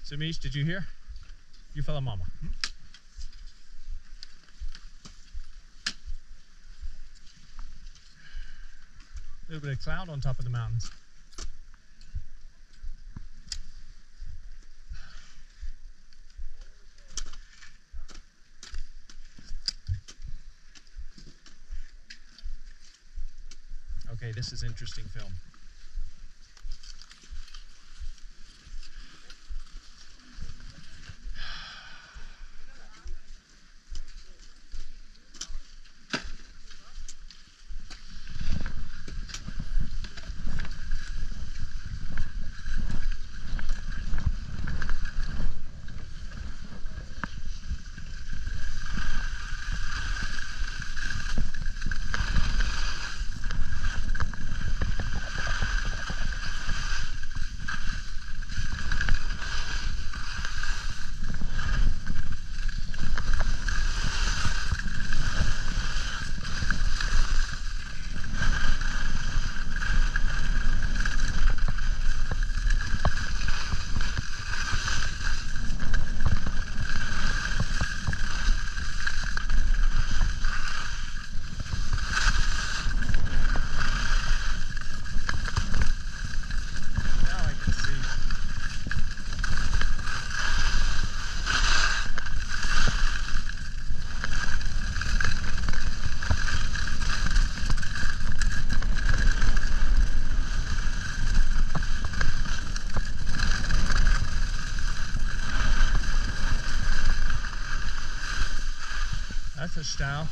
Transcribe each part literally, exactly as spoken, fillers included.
So Mish, did you hear? You follow Mama. Hmm? A little bit of cloud on top of the mountains. Okay, this is interesting film. That's a style.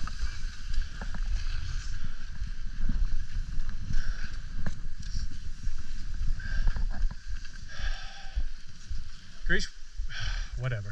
Grace, whatever.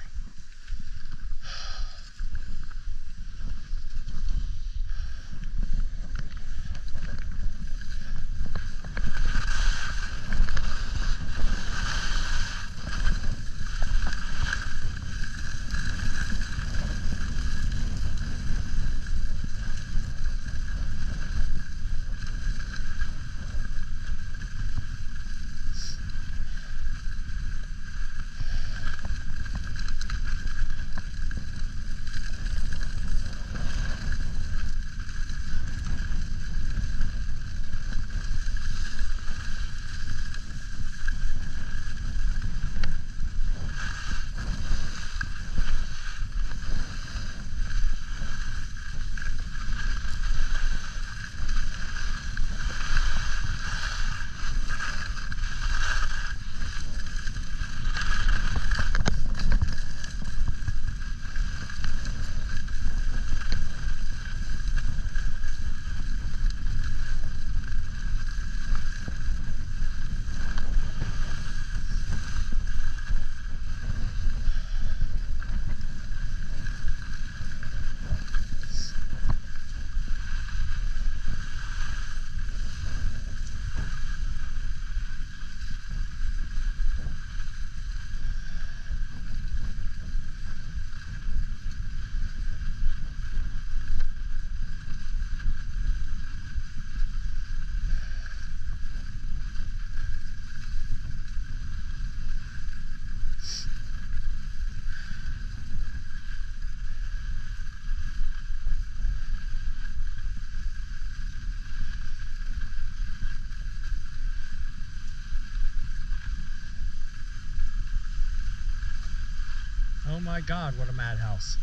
Oh my God, what a madhouse.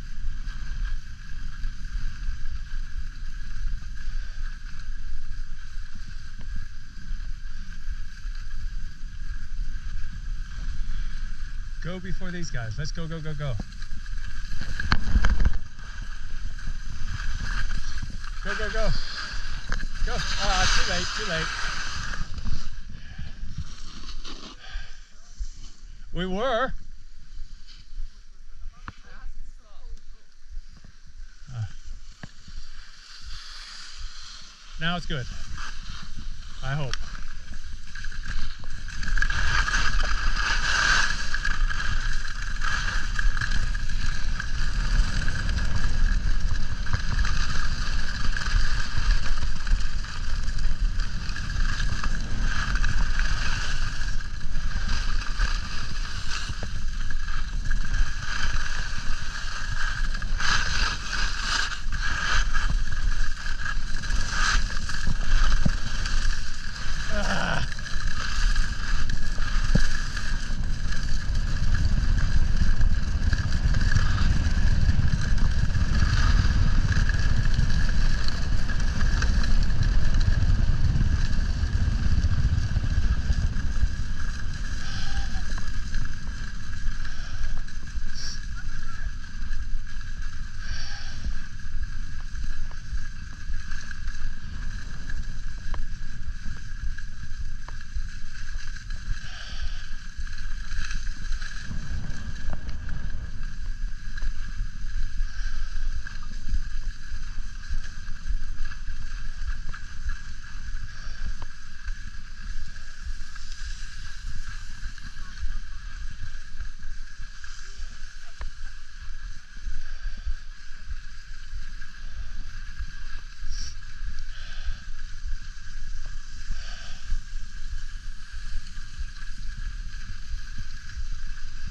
Go before these guys. Let's go, go, go, go. Go, go, go. Go. Ah, too late, too late. We were. Uh, now it's good. I hope.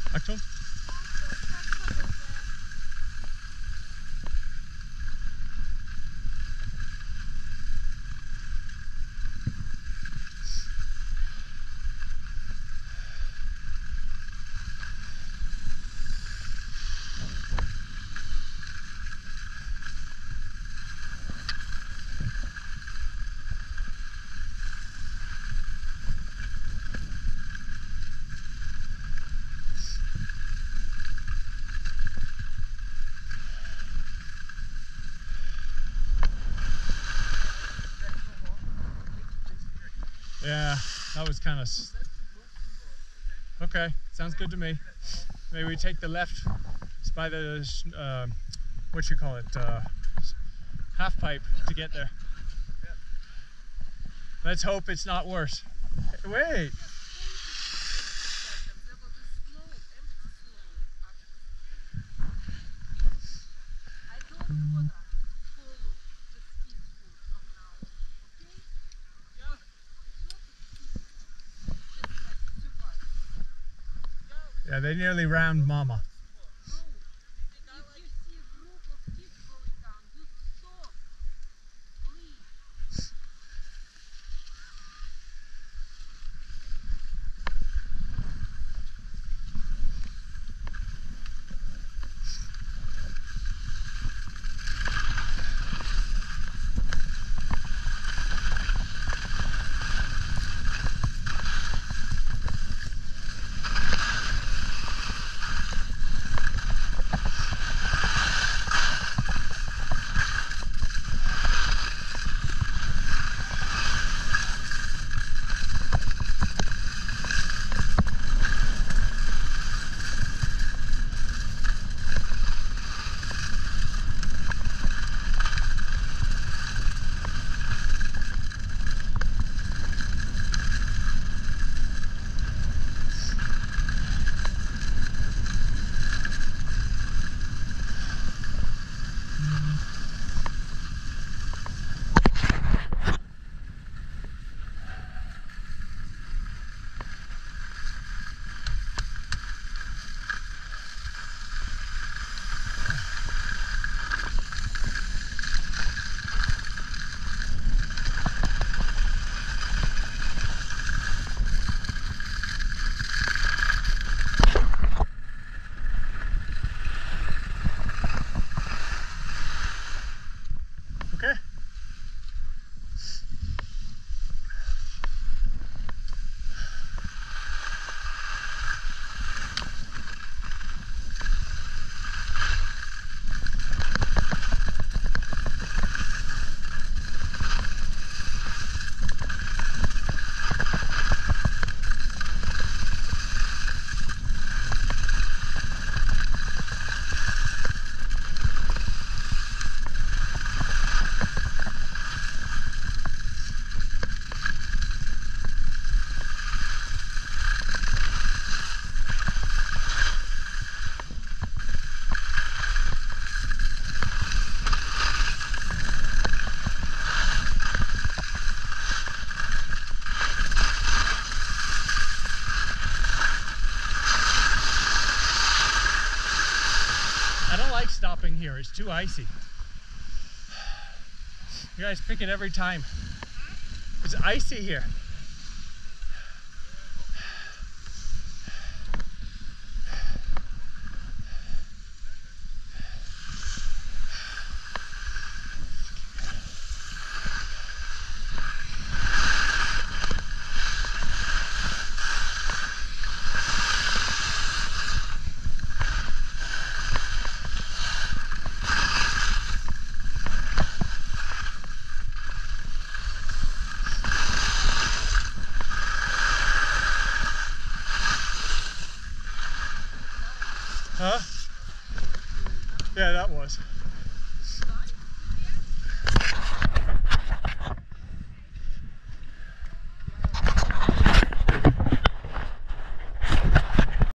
Achtung. Yeah, that was kind of... Okay, sounds good to me. Maybe we take the left. It's by the, uh, what you call it, uh, half pipe to get there. Let's hope it's not worse. Wait! Yeah, they nearly rammed Mama. Okay. I don't like stopping here, it's too icy. You guys pick it every time. It's icy here. Huh? Yeah, that was.